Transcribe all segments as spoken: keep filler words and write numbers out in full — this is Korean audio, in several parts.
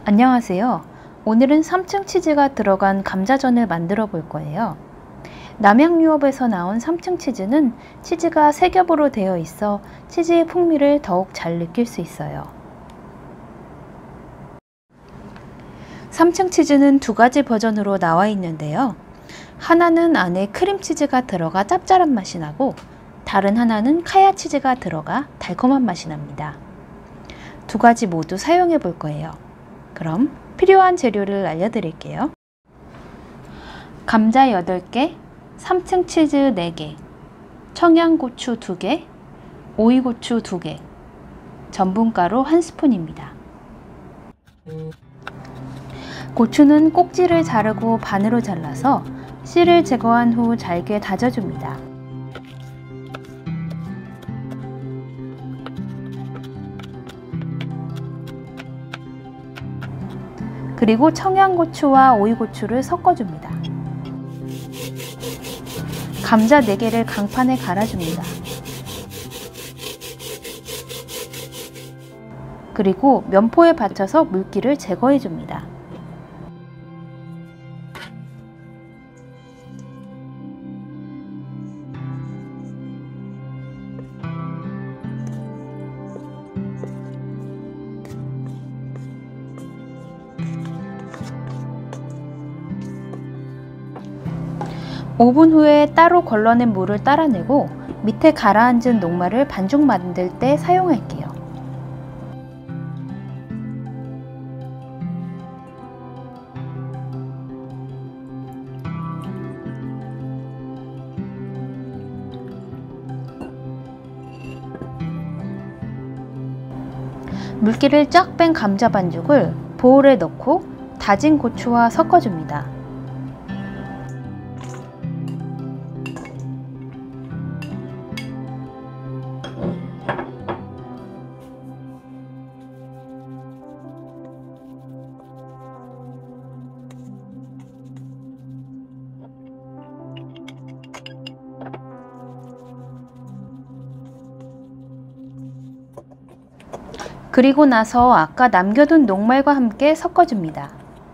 안녕하세요. 오늘은 삼 층 치즈가 들어간 감자전을 만들어 볼 거예요. 남양유업에서 나온 삼 층 치즈는 치즈가 세 겹으로 되어 있어 치즈의 풍미를 더욱 잘 느낄 수 있어요. 삼 층 치즈는 두 가지 버전으로 나와 있는데요. 하나는 안에 크림치즈가 들어가 짭짤한 맛이 나고, 다른 하나는 카야 치즈가 들어가 달콤한 맛이 납니다. 두 가지 모두 사용해 볼 거예요. 그럼 필요한 재료를 알려드릴게요. 감자 여덟 개, 삼 층 치즈 네 개, 청양고추 두 개, 오이고추 두 개, 전분가루 한 스푼입니다. 고추는 꼭지를 자르고 반으로 잘라서 씨를 제거한 후 잘게 다져줍니다. 그리고 청양고추와 오이고추를 섞어줍니다. 감자 네 개를 강판에 갈아줍니다. 그리고 면포에 받쳐서 물기를 제거해줍니다. 오 분 후에 따로 걸러낸 물을 따라내고 밑에 가라앉은 녹말을 반죽 만들 때 사용할게요. 물기를 쫙 뺀 감자 반죽을 보울에 넣고 다진 고추와 섞어줍니다. 그리고 나서 아까 남겨둔 녹말과 함께 섞어줍니다.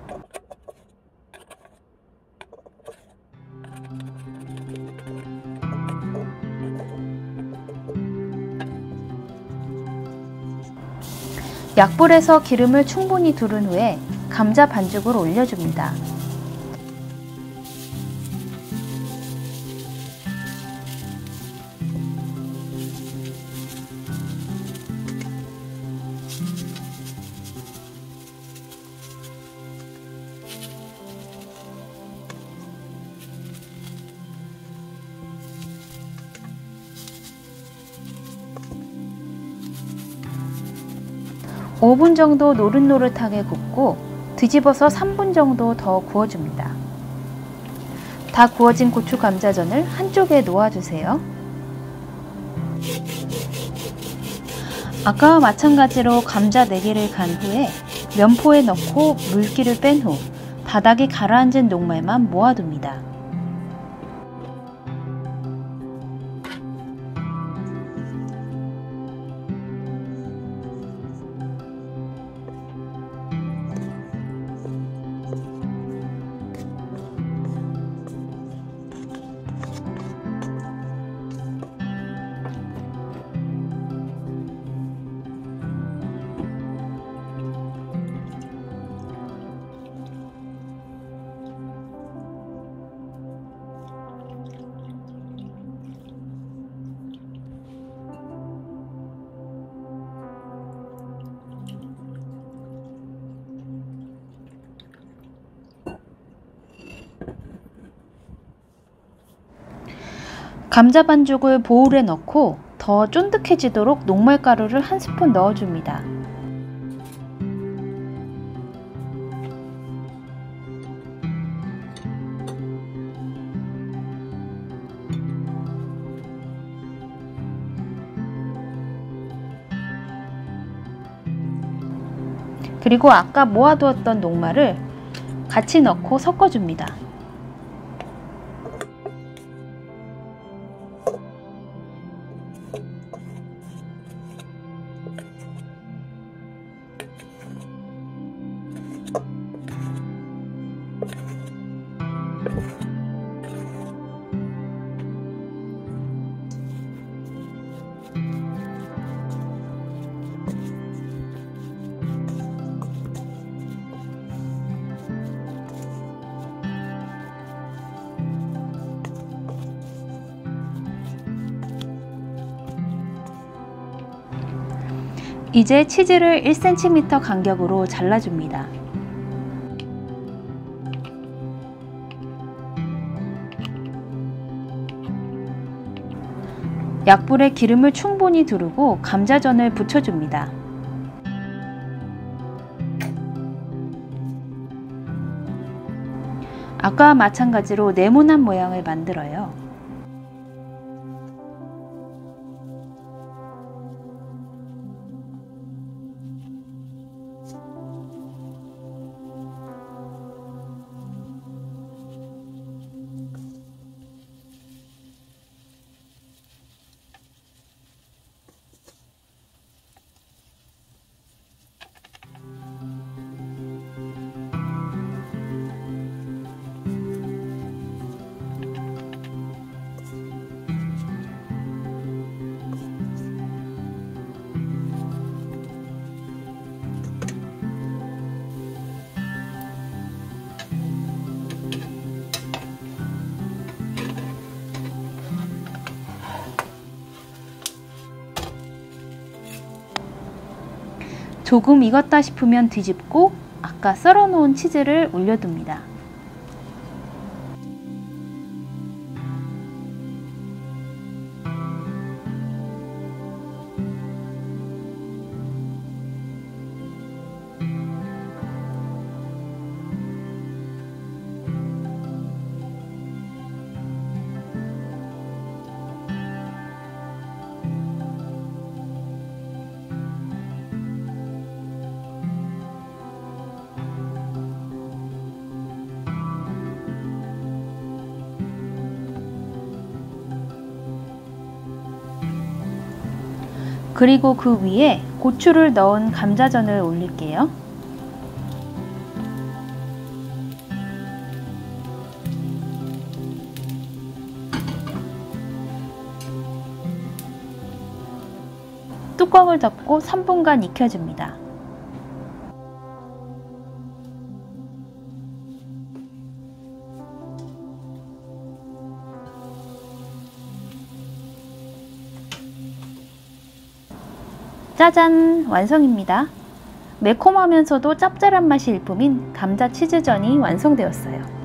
약불에서 기름을 충분히 두른 후에 감자 반죽을 올려줍니다. 오 분 정도 노릇노릇하게 굽고 뒤집어서 삼 분 정도 더 구워줍니다. 다 구워진 고추 감자전을 한쪽에 놓아주세요. 아까와 마찬가지로 감자 네 개를 간 후에 면포에 넣고 물기를 뺀 후 바닥에 가라앉은 녹말만 모아둡니다. 감자 반죽을 보울에 넣고 더 쫀득해지도록 녹말가루를 한 스푼 넣어줍니다. 그리고 아까 모아두었던 녹말을 같이 넣고 섞어줍니다. 이제 치즈를 일 센티미터 간격으로 잘라줍니다. 약불에 기름을 충분히 두르고 감자전을 붙여줍니다. 아까와 마찬가지로 네모난 모양을 만들어요. 조금 익었다 싶으면 뒤집고 아까 썰어 놓은 치즈를 올려둡니다. 그리고 그 위에 고추를 넣은 감자전을 올릴게요. 뚜껑을 덮고 삼 분간 익혀줍니다. 짜잔! 완성입니다. 매콤하면서도 짭짤한 맛이 일품인 감자 치즈전이 완성되었어요.